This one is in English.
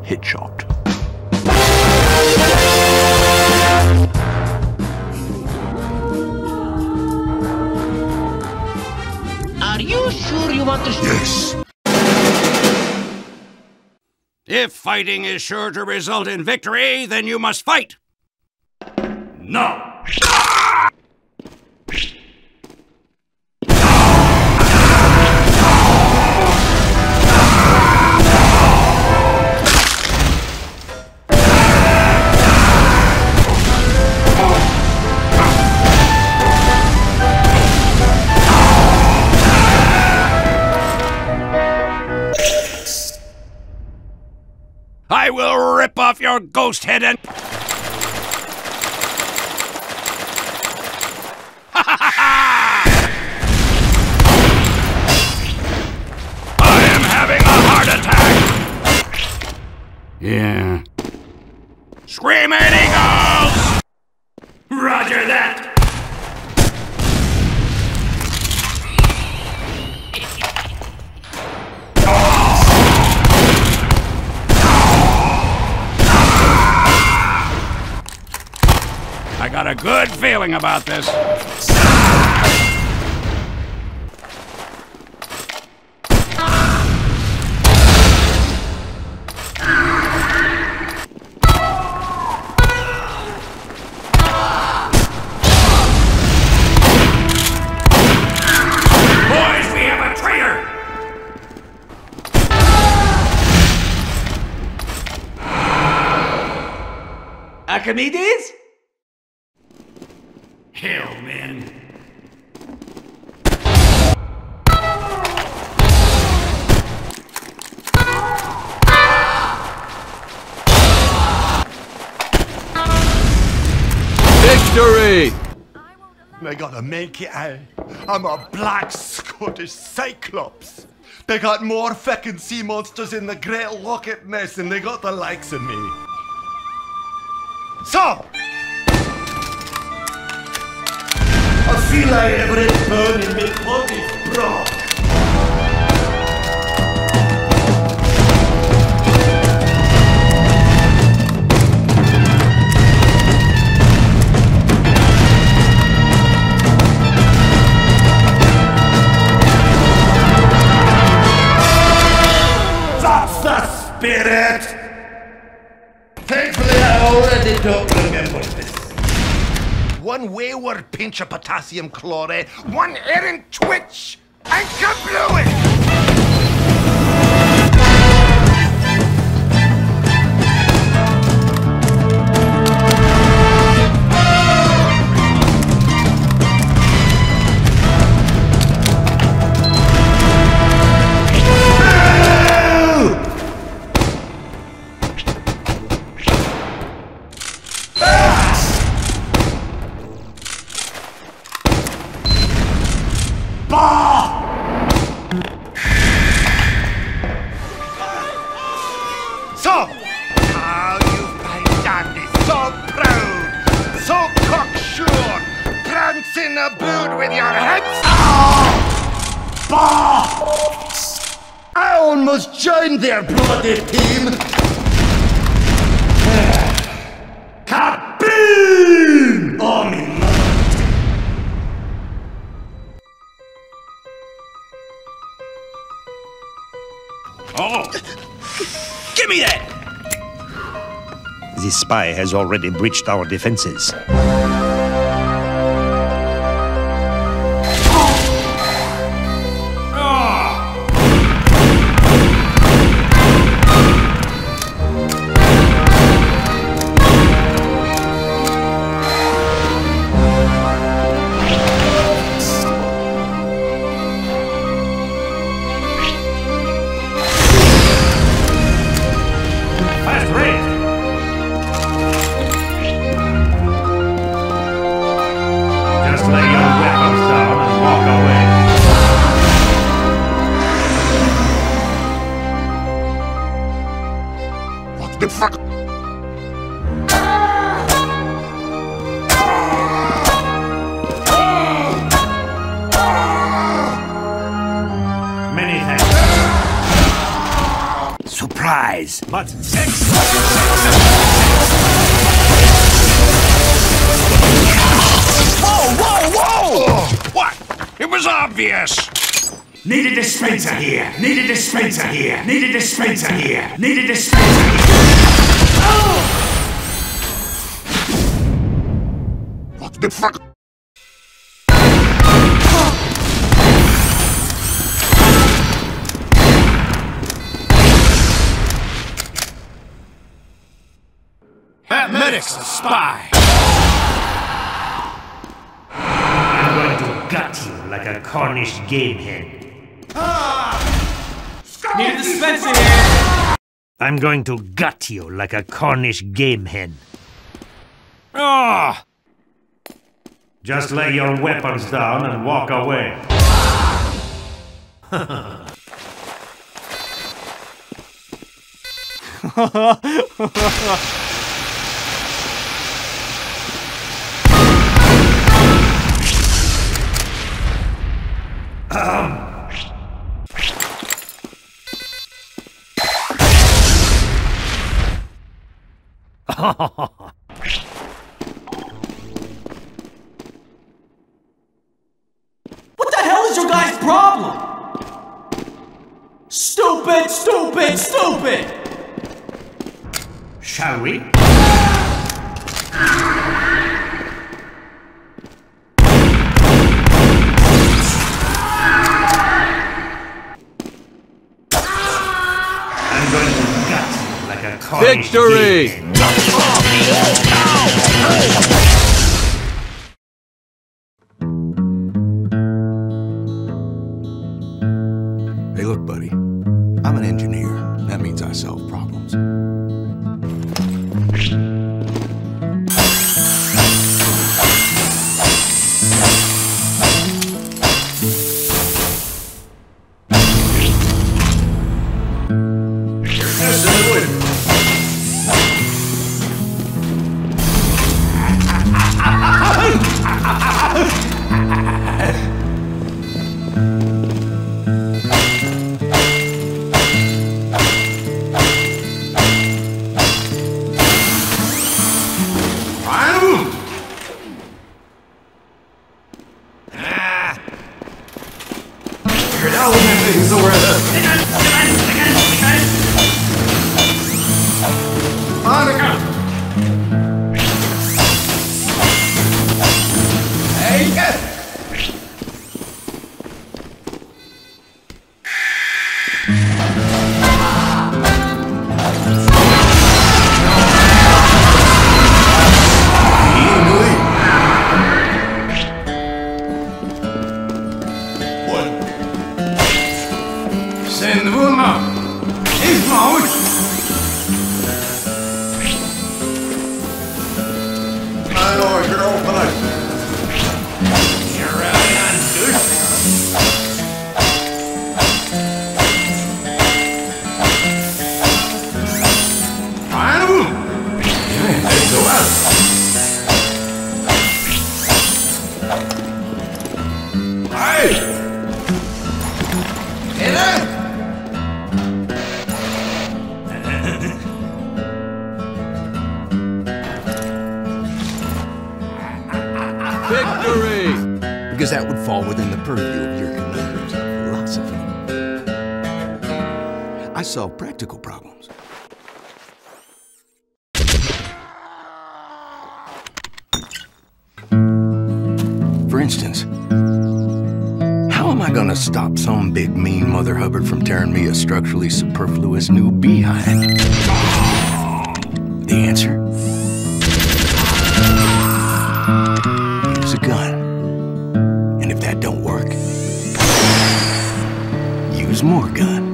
Headshot. Are you sure you want to... Yes! If fighting is sure to result in victory, then you must fight! No! I will rip off your ghost head and... I am having a heart attack! Yeah. Screaming Eagles! Roger that! I got a good feeling about this. Boys, we have a traitor! Archimedes? Hell, man. Victory! I gotta make it out. I'm a black Scottish Cyclops. They got more feckin' sea monsters in the Great Loch Ness than they got the likes of me. So! I feel like every bone in my body's broke. That's the spirit! Thankfully, I already don't remember this. One wayward pinch of potassium chloride, one errant twitch, and kablooey! So, how you find dandy, so proud, so cocksure, prancing about with your heads off! Bah! I almost joined their bloody team! Kaboom! Oh, me mother! Oh! Give me that! The spy has already breached our defenses. The fuck? Many thanks. Surprise! But Whoa! What? It was obvious! Need a dispenser here. Need a dispenser here. Need a dispenser here. Need a dispenser here. What the fuck? That medic's a spy. I'm going to gut you like a Cornish game hen. Need a dispenser here! I'm going to gut you like a Cornish game hen. Ah! Just lay your weapons down and walk away. What the hell is your guys' problem? Stupid, stupid, stupid! Shall we? I'm going to gut you like a Cornish Victory! game hen. Hey, look, buddy. I'm an engineer. That means I solve problems. Victory! Because that would fall within the purview of your conundrums of philosophy. I solve practical problems. For instance, how am I gonna stop some big mean Mother Hubbard from tearing me a structurally superfluous new behind? The answer? Use a gun. And if that don't work, use more gun.